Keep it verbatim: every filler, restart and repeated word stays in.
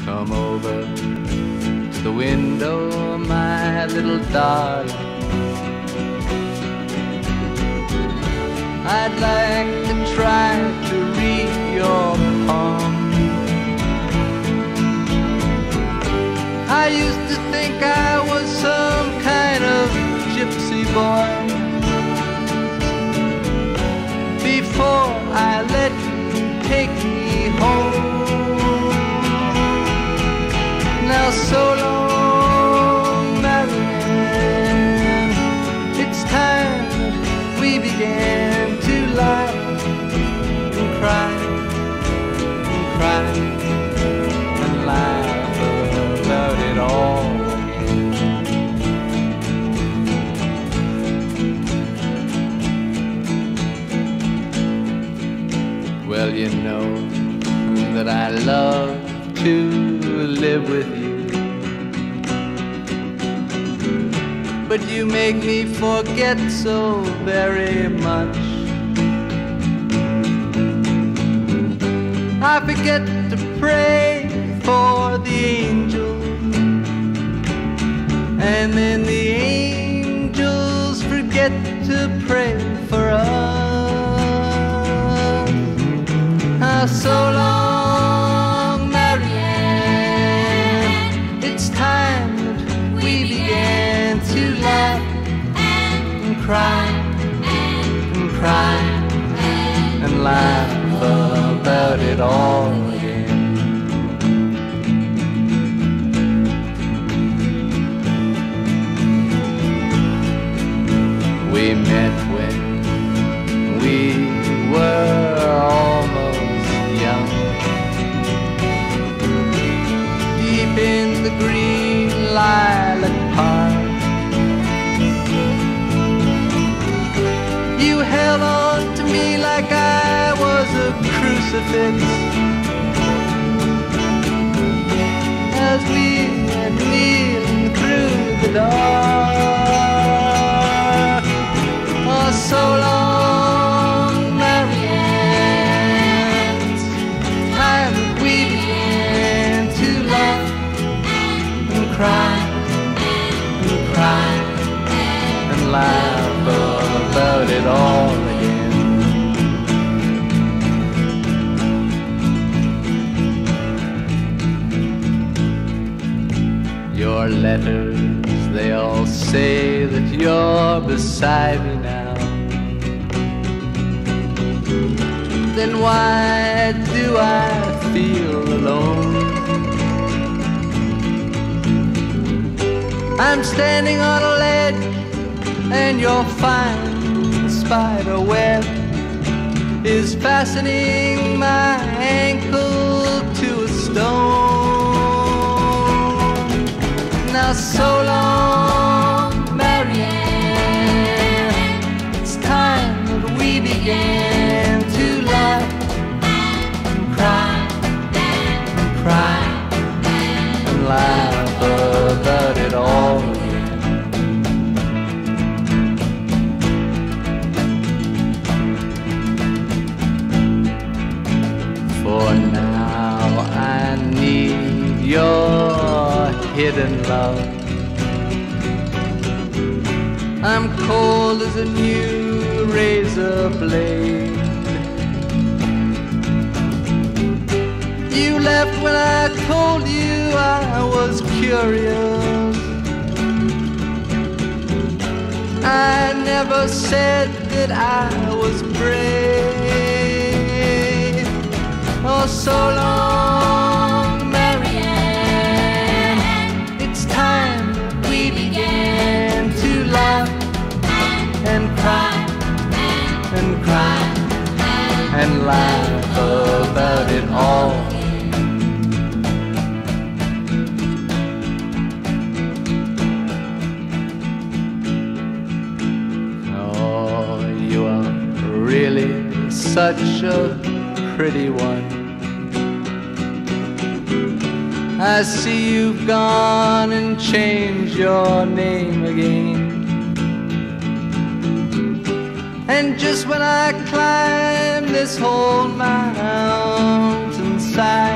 Come over to the window, my little darling. I'd like to try to read your palm. I used to think I was some kind of gypsy boy before I let you take me home. Now so long, Marianne, it's time that we began to lie and cry and cry and laugh about it all again. Well, you know that I love to live with you, but you make me forget so very much. I forget to pray for the angels, and then the angels forget to pray for us. Ah, so long, Marianne, it's time that we began to laugh and cry and cry and laugh about it all again. We met when we were almost young, deep in the green lilac park. You held on to me like I was a crucifix as we were kneeling through the dark. Oh, so long, Marianne, it's time that we began to laugh and cry and cry and laugh about it all again. Your letters, they all say that you're beside me now. Then why do I feel alone? I'm standing on a ledge and your fine spider web is fastening my ankle to a stone. Now so long, Marianne, it's time that we began to laugh and cry and cry and laugh about it all again. For now I need your hidden love. I'm cold as a new razor blade. You left when I told you I was curious. I never said that I was brave. Oh, so long, Marianne, it's time that we began to laugh and cry and cry and laugh about it all. Oh, you are really such a pretty one. I see you've gone and changed your name again. And just when I climb this whole mountainside,